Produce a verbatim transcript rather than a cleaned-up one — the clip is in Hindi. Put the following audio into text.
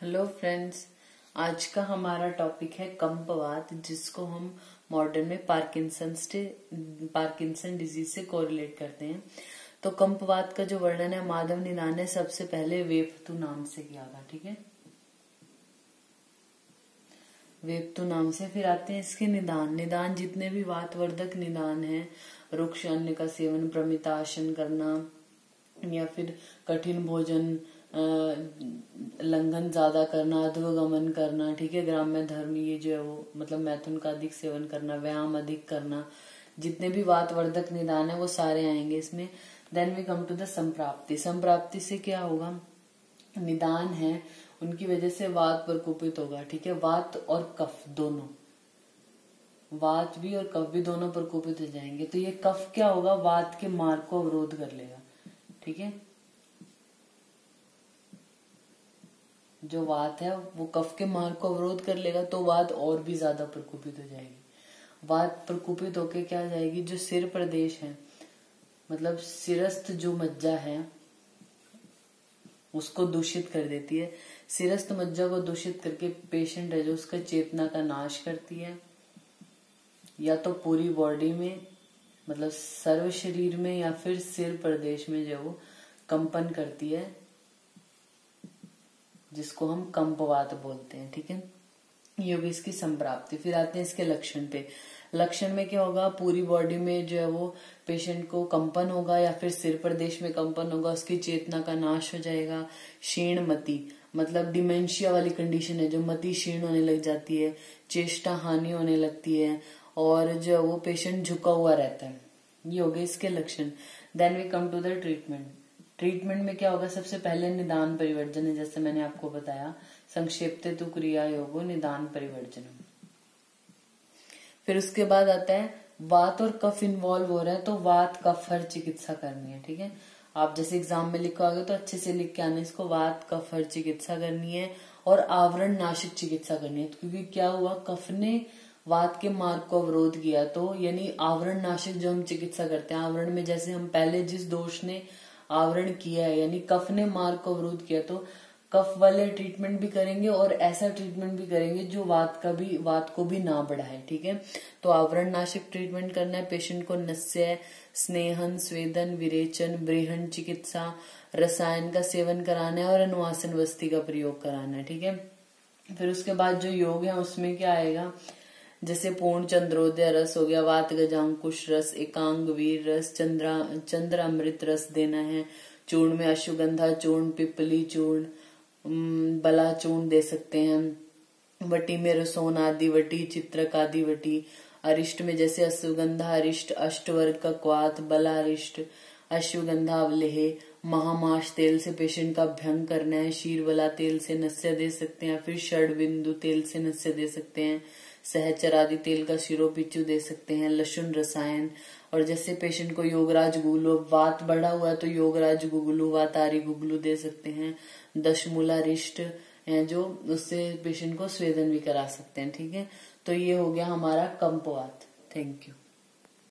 हेलो फ्रेंड्स, आज का हमारा टॉपिक है कंपवात, जिसको हम मॉडर्न में पार्किंसन पार्किंसन डिजीज से कोरिलेट करते हैं। तो कंपवात का जो वर्णन है माधव निदान ने सबसे पहले वेपतु नाम से किया था। ठीक है, वेपतु नाम से। फिर आते हैं इसके निदान। निदान जितने भी वातवर्धक निदान है, रुक्ष अन्न का सेवन, प्रमितासन करना या फिर कठिन भोजन लंघन ज्यादा करना, अधोगमन करना, ठीक है, ग्राम्य धर्म, ये जो है वो मतलब मैथुन का अधिक सेवन करना, व्यायाम अधिक करना, जितने भी वातवर्धक निदान है वो सारे आएंगे इसमें। Then we come to the संप्राप्ति। संप्राप्ति से क्या होगा, निदान है उनकी वजह से वात प्रकोपित होगा। ठीक है, वात और कफ दोनों, वात भी और कफ भी दोनों प्रकोपित हो जाएंगे। तो ये कफ क्या होगा, वात के मार्ग को अवरोध कर लेगा। ठीक है, जो वात है वो कफ के मार्ग को अवरोध कर लेगा, तो वात और भी ज्यादा प्रकोपित हो जाएगी। वात प्रकोपित होके क्या जाएगी, जो सिर प्रदेश है, मतलब सिरस्थ जो मज्जा है उसको दूषित कर देती है। सिरस्थ मज्जा को दूषित करके पेशेंट है जो उसका चेतना का नाश करती है, या तो पूरी बॉडी में मतलब सर्व शरीर में, या फिर सिर प्रदेश में जो वो कंपन करती है, जिसको हम कंपवात बोलते हैं। ठीक है, ये होगी इसकी संप्राप्ति। फिर आते हैं इसके लक्षण पे। लक्षण में क्या होगा, पूरी बॉडी में जो है वो पेशेंट को कंपन होगा, या फिर सिर प्रदेश में कंपन होगा, उसकी चेतना का नाश हो जाएगा। क्षीण मति, मतलब डिमेंशिया वाली कंडीशन है, जो मति क्षीण होने लग जाती है, चेष्टा हानि होने लगती है, और जो वो पेशेंट झुका हुआ रहता है। ये हो गए इसके लक्षण। Then we come to the treatment. Treatment में क्या होगा, सबसे पहले निदान परिवर्जन है, जैसे मैंने आपको बताया, संक्षेप्ते तु क्रिया योगो निदान परिवर्जन। फिर उसके बाद आता है वात और कफ इन्वॉल्व हो रहा है, तो वात कफ हर चिकित्सा करनी है। ठीक है, आप जैसे एग्जाम में लिखोगे तो अच्छे से लिख के आना इसको, वात कफ हर चिकित्सा करनी है और आवरण नाशक चिकित्सा करनी है। क्योंकि क्या हुआ, कफ ने वात के मार्ग को अवरोध किया, तो यानी आवरण नाशक जो हम चिकित्सा करते हैं, आवरण में जैसे हम पहले जिस दोष ने आवरण किया है, यानी कफ ने मार्ग को अवरोध किया, तो कफ वाले ट्रीटमेंट भी करेंगे और ऐसा ट्रीटमेंट भी करेंगे जो वात का भी वात को भी ना बढ़ाए। ठीक है, तो आवरण नाशक ट्रीटमेंट करना है। पेशेंट को नस्य, स्नेहन, स्वेदन, विरेचन, ब्रेहन चिकित्सा, रसायन का सेवन कराना है और अनुवासन वस्ती का प्रयोग कराना है। ठीक है, फिर उसके बाद जो योग है उसमें क्या आएगा, जैसे पूर्ण चंद्रोदय रस हो गया, वात गजांकुश रस, एकांग वीर रस, चंद्रा चंद्र अमृत रस देना है। चूर्ण में अश्वगंधा चूर्ण, पिपली चूर्ण, बला चूर्ण दे सकते हैं। वटी में रसोन आदि वटी, चित्रक आदि वटी। अरिष्ट में जैसे अश्वगंधा अरिष्ट, अष्टवर्ग का क्वाथ, बला अरिष्ट, अश्वगंधा अवलेह। महामाश तेल से पेशेंट का अभ्यंग करना है। शीरबला तेल से नस्य दे सकते हैं, फिर षड बिंदु तेल से नस्य दे सकते हैं। सहचर आदि तेल का शिरोपिचू दे सकते हैं। लशुन रसायन, और जैसे पेशेंट को योगराज गुगलू, वात बढ़ा हुआ है तो योगराज गुगलू, वातारी गुगलू दे सकते हैं। दशमूला रिष्ट है जो, उससे पेशेंट को स्वेदन भी करा सकते हैं। ठीक है, तो ये हो गया हमारा कंपवात। Thank you.